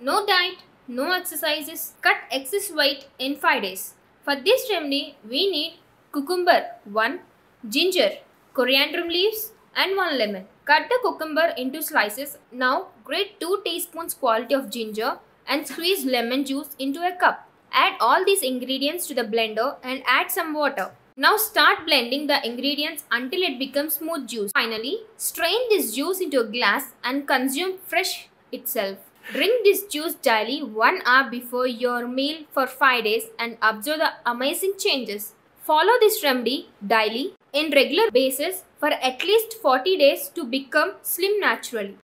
No diet, no exercises, cut excess weight in 5 days. For this remedy, we need cucumber 1, ginger, coriander leaves and 1 lemon. Cut the cucumber into slices. Now grate 2 teaspoons quality of ginger and squeeze lemon juice into a cup. Add all these ingredients to the blender and add some water. Now start blending the ingredients until it becomes smooth juice. Finally, strain this juice into a glass and consume fresh itself. Drink this juice daily 1 hour before your meal for 5 days and observe the amazing changes. Follow this remedy daily in regular basis for at least 40 days to become slim naturally.